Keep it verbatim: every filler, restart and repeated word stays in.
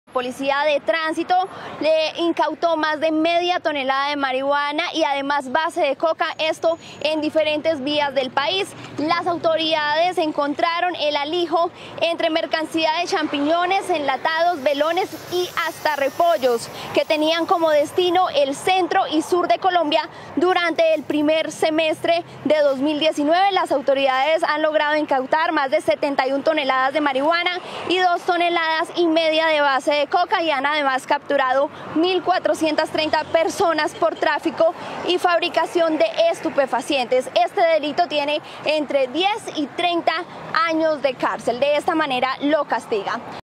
Policía de Tránsito le incautó más de media tonelada de marihuana y además base de coca, esto en diferentes vías del país. Las autoridades encontraron el alijo entre mercancía de champiñones, enlatados, velones y hasta repollos que tenían como destino el centro y sur de Colombia durante el primer semestre de dos mil diecinueve. Las autoridades han logrado incautar más de setenta y una toneladas de marihuana y dos toneladas y media de base de de coca y han además capturado mil cuatrocientas treinta personas por tráfico y fabricación de estupefacientes. Este delito tiene entre diez y treinta años de cárcel. De esta manera lo castiga.